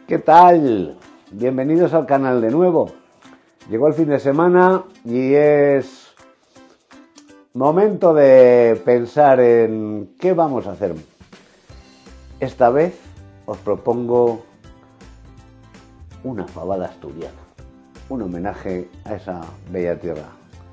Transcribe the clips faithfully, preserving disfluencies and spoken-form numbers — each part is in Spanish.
¿Qué tal? Bienvenidos al canal de nuevo. Llegó el fin de semana y es momento de pensar en qué vamos a hacer. Esta vez os propongo una fabada asturiana, un homenaje a esa bella tierra.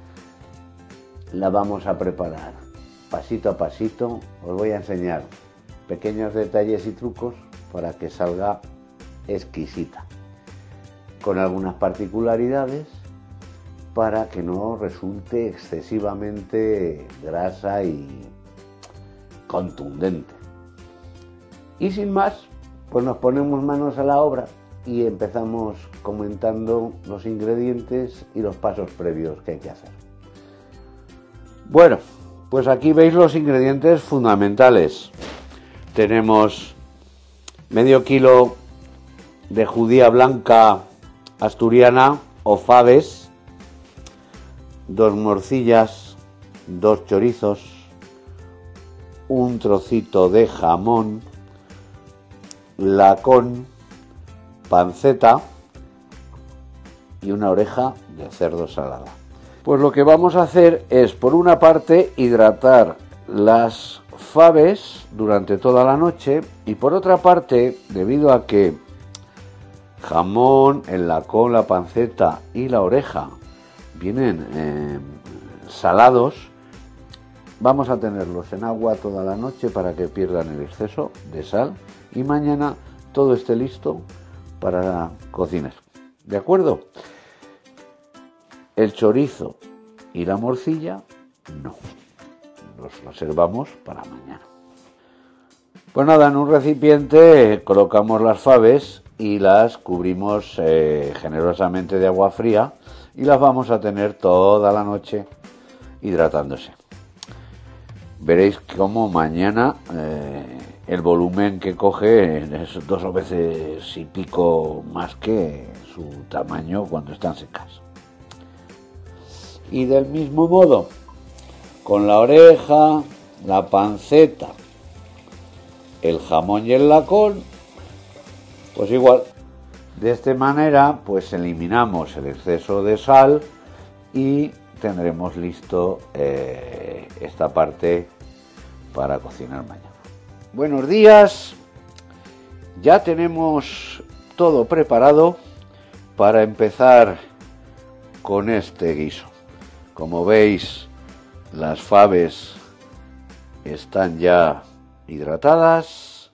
La vamos a preparar pasito a pasito. Os voy a enseñar pequeños detalles y trucos para que salga exquisita, con algunas particularidades para que no resulte excesivamente grasa y contundente. Y sin más, pues nos ponemos manos a la obra y empezamos comentando los ingredientes y los pasos previos que hay que hacer. Bueno, pues aquí veis los ingredientes fundamentales. Tenemos medio kilo de judía blanca asturiana o faves, dos morcillas, dos chorizos, un trocito de jamón, lacón, panceta y una oreja de cerdo salada. Pues lo que vamos a hacer es, por una parte, hidratar las faves durante toda la noche y por otra parte, debido a que jamón, el lacón, la panceta y la oreja vienen eh, salados, vamos a tenerlos en agua toda la noche para que pierdan el exceso de sal y mañana todo esté listo para cocinar. ¿De acuerdo? El chorizo y la morcilla no, los reservamos para mañana. Pues nada, en un recipiente colocamos las faves y las cubrimos eh, generosamente de agua fría y las vamos a tener toda la noche hidratándose. Veréis cómo mañana eh, el volumen que coge es dos veces y pico más que su tamaño cuando están secas. Y del mismo modo, con la oreja, la panceta, el jamón y el lacón, pues igual. De esta manera, pues eliminamos el exceso de sal y tendremos listo eh, esta parte para cocinar mañana. Buenos días, ya tenemos todo preparado para empezar con este guiso. Como veis, las faves están ya hidratadas.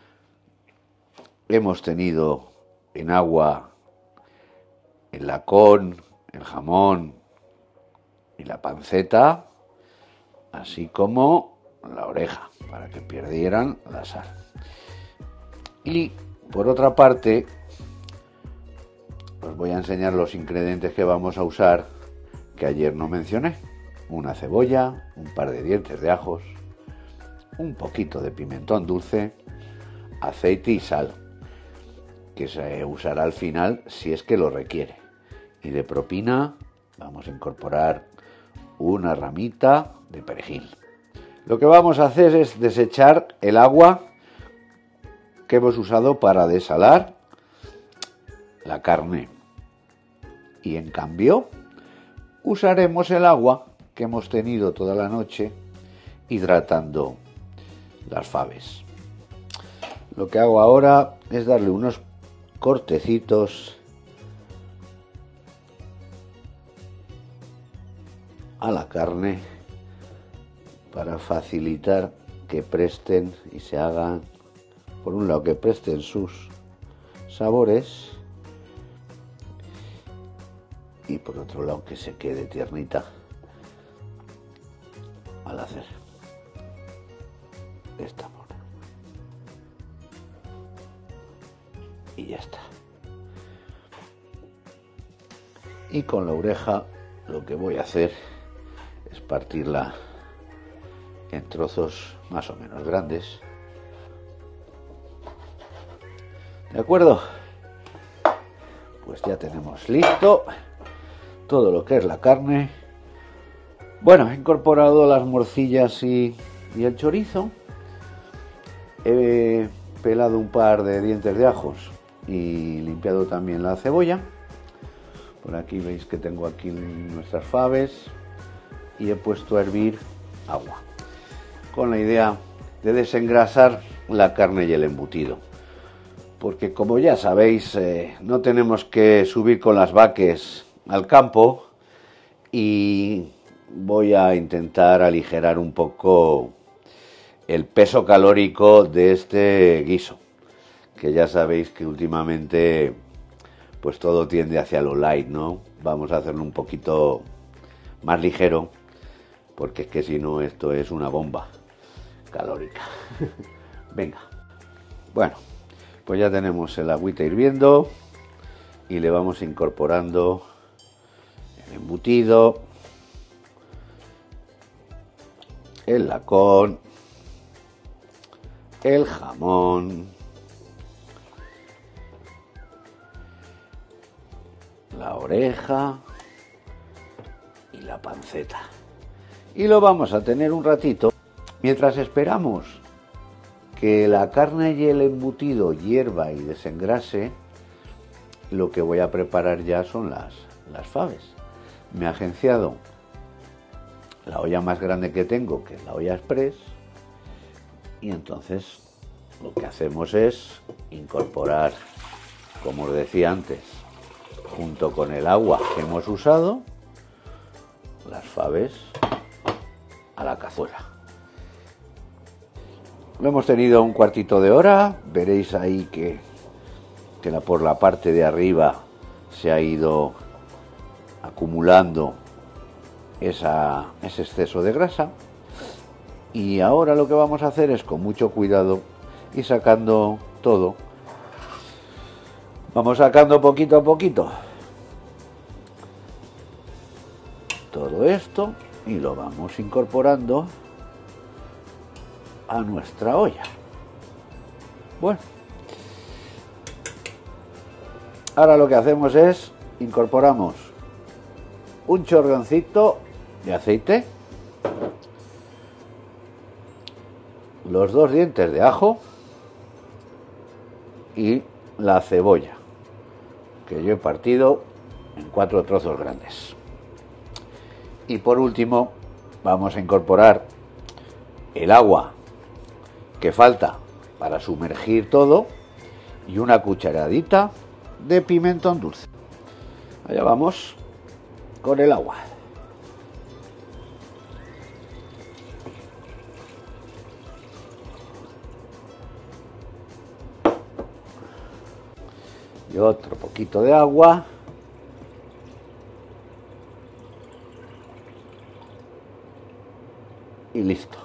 Hemos tenido en agua el lacón, el jamón y la panceta, así como la oreja, para que perdieran la sal. Y por otra parte, os voy a enseñar los ingredientes que vamos a usar, que ayer no mencioné. Una cebolla, un par de dientes de ajos, un poquito de pimentón dulce, aceite y sal, que se usará al final si es que lo requiere. Y de propina vamos a incorporar una ramita de perejil. Lo que vamos a hacer es desechar el agua que hemos usado para desalar la carne. Y en cambio, usaremos el agua que hemos tenido toda la noche hidratando las faves. Lo que hago ahora es darle unos cortecitos a la carne para facilitar que presten y se hagan, por un lado, que presten sus sabores y por otro lado que se quede tiernita al hacer de esta forma. Y ya está. Y con la oreja lo que voy a hacer es partirla en trozos más o menos grandes. ¿De acuerdo? Pues ya tenemos listo todo lo que es la carne. Bueno, he incorporado las morcillas y, y el chorizo. He pelado un par de dientes de ajos y limpiado también la cebolla. Por aquí veis que tengo aquí nuestras faves y he puesto a hervir agua con la idea de desengrasar la carne y el embutido, porque como ya sabéis, eh, no tenemos que subir con las vaques al campo y voy a intentar aligerar un poco el peso calórico de este guiso, que ya sabéis que últimamente pues todo tiende hacia lo light, ¿no? Vamos a hacerlo un poquito más ligero, porque es que si no esto es una bomba calórica. Venga. Bueno, pues ya tenemos el agüita hirviendo y le vamos incorporando el embutido, el lacón, el jamón, la oreja y la panceta. Y lo vamos a tener un ratito mientras esperamos que la carne y el embutido hierva y desengrase. Lo que voy a preparar ya son las, las faves. Me he agenciado la olla más grande que tengo, que es la olla express, y entonces lo que hacemos es incorporar, como os decía antes, junto con el agua que hemos usado, las faves a la cazuela. Lo hemos tenido un cuartito de hora. Veréis ahí que, que la, por la parte de arriba se ha ido acumulando esa, ese exceso de grasa. Y ahora lo que vamos a hacer es, con mucho cuidado, ir sacando todo. Vamos sacando poquito a poquito todo esto y lo vamos incorporando a nuestra olla. Bueno, ahora lo que hacemos es incorporamos un chorroncito de aceite, los dos dientes de ajo y la cebolla, que yo he partido en cuatro trozos grandes. Y por último vamos a incorporar el agua que falta para sumergir todo y una cucharadita de pimentón dulce. Allá vamos con el agua. Y otro poquito de agua. Y listo.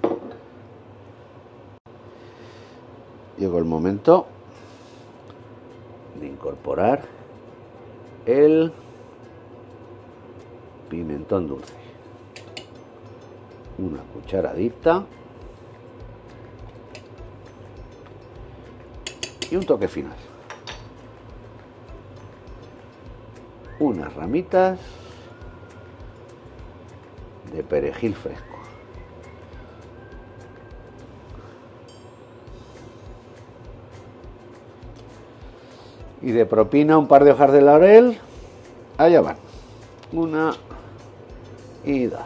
Llegó el momento de incorporar el pimentón dulce. Una cucharadita. Y un toque final. Unas ramitas de perejil fresco. Y de propina un par de hojas de laurel. Allá van. Una y dos.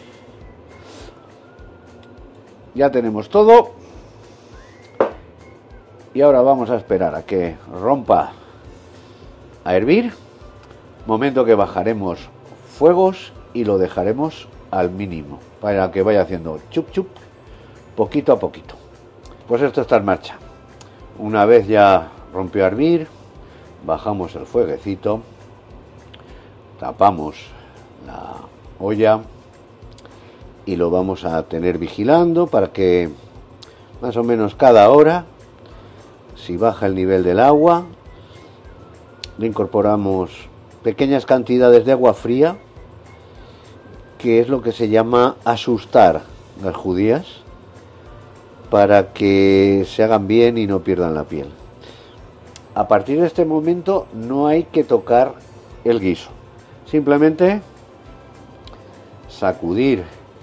Ya tenemos todo. Y ahora vamos a esperar a que rompa a hervir. Momento que bajaremos fuegos y lo dejaremos al mínimo para que vaya haciendo chup chup poquito a poquito. Pues esto está en marcha. Una vez ya rompió a hervir, bajamos el fueguecito, tapamos la olla y lo vamos a tener vigilando para que más o menos cada hora, si baja el nivel del agua, le incorporamos pequeñas cantidades de agua fría, que es lo que se llama asustar las judías, para que se hagan bien y no pierdan la piel. A partir de este momento no hay que tocar el guiso, simplemente sacudir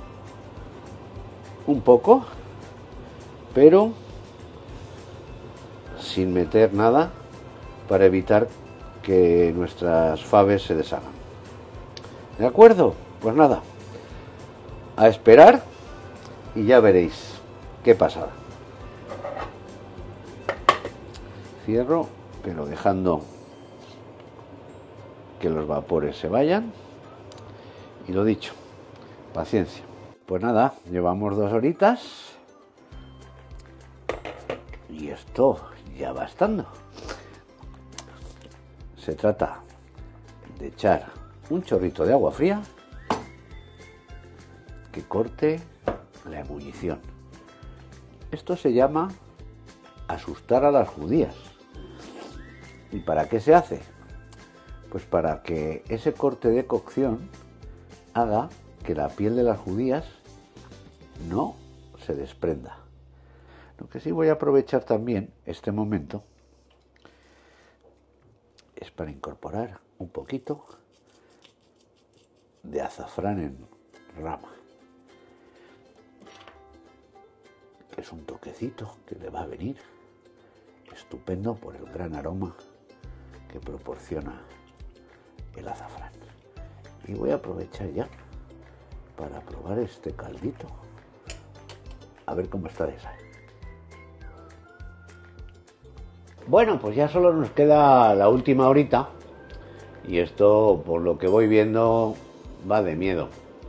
un poco, pero sin meter nada para evitar que nuestras faves se deshagan. ¿De acuerdo? Pues nada, a esperar y ya veréis qué pasada. Cierro, pero dejando que los vapores se vayan. Y lo dicho, paciencia. Pues nada, llevamos dos horitas y esto ya va estando. Se trata de echar un chorrito de agua fría que corte la ebullición. Esto se llama asustar a las judías. ¿Y para qué se hace? Pues para que ese corte de cocción haga que la piel de las judías no se desprenda. Lo que sí voy a aprovechar también este momento es para incorporar un poquito de azafrán en rama. Es un toquecito que le va a venir estupendo por el gran aroma que proporciona el azafrán. Y voy a aprovechar ya para probar este caldito, a ver cómo está de sal. Bueno, pues ya solo nos queda la última horita y esto, por lo que voy viendo, va de miedo.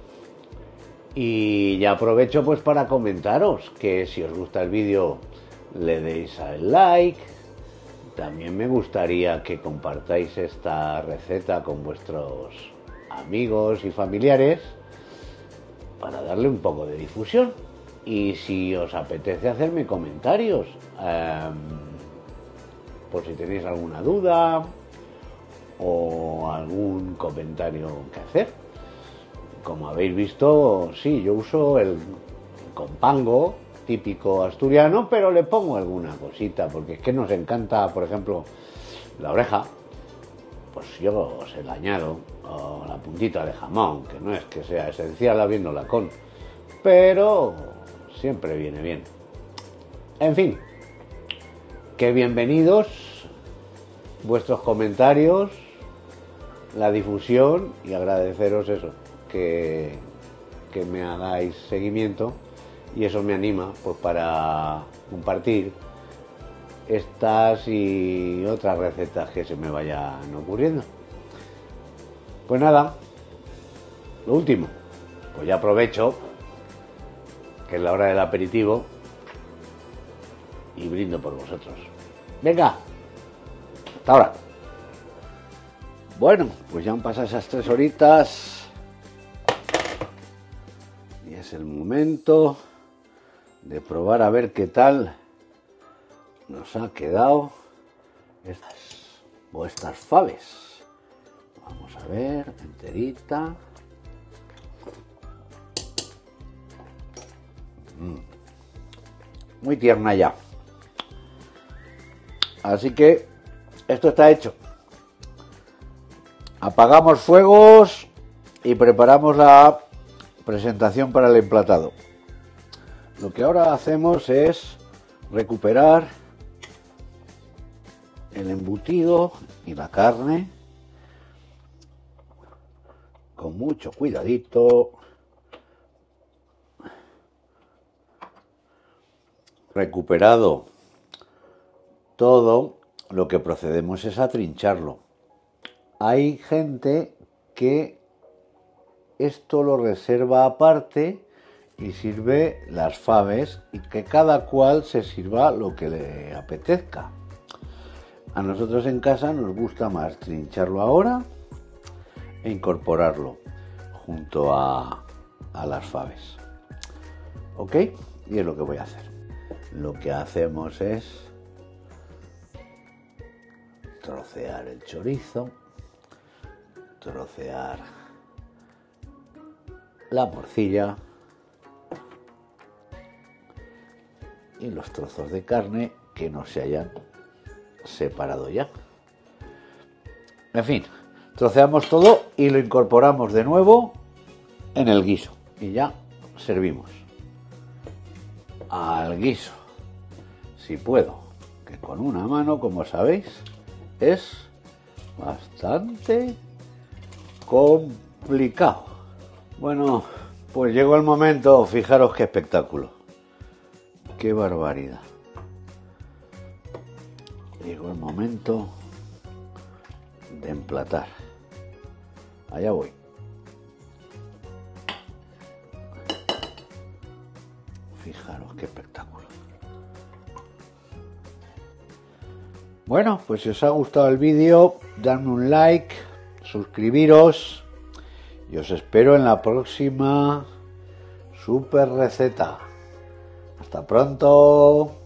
Y ya aprovecho pues para comentaros que si os gusta el vídeo le deis al like. También me gustaría que compartáis esta receta con vuestros amigos y familiares para darle un poco de difusión. Y si os apetece hacerme comentarios, eh, por si tenéis alguna duda o algún comentario que hacer. Como habéis visto, sí, yo uso el compango típico asturiano, pero le pongo alguna cosita, porque es que nos encanta, por ejemplo, la oreja, pues yo se la añado, o la puntita de jamón, que no es que sea esencial habiéndola con, pero siempre viene bien. En fin, que bienvenidos vuestros comentarios, la difusión, y agradeceros eso, que, que me hagáis seguimiento. Y eso me anima pues para compartir estas y otras recetas que se me vayan ocurriendo. Pues nada, lo último, pues ya aprovecho que es la hora del aperitivo y brindo por vosotros. Venga, hasta ahora. Bueno, pues ya han pasado esas tres horitas y es el momento de probar a ver qué tal nos ha quedado estas o estas faves. Vamos a ver, enterita. Mm. Muy tierna ya. Así que esto está hecho. Apagamos fuegos y preparamos la presentación para el emplatado. Lo que ahora hacemos es recuperar el embutido y la carne con mucho cuidadito. Recuperado todo, lo que procedemos es a trincharlo. Hay gente que esto lo reserva aparte y sirve las faves y que cada cual se sirva lo que le apetezca. A nosotros en casa nos gusta más trincharlo ahora e incorporarlo junto a, a las faves. ¿Ok? Y es lo que voy a hacer. Lo que hacemos es trocear el chorizo, trocear la morcilla y los trozos de carne que no se hayan separado ya. En fin, troceamos todo y lo incorporamos de nuevo en el guiso y ya servimos. Al guiso, si puedo, que con una mano, como sabéis, es bastante complicado. Bueno, pues llegó el momento, fijaros qué espectáculo. Qué barbaridad. Llegó el momento de emplatar. Allá voy. Fijaros qué espectáculo. Bueno, pues si os ha gustado el vídeo, dadme un like, suscribiros y os espero en la próxima super receta. Hasta pronto.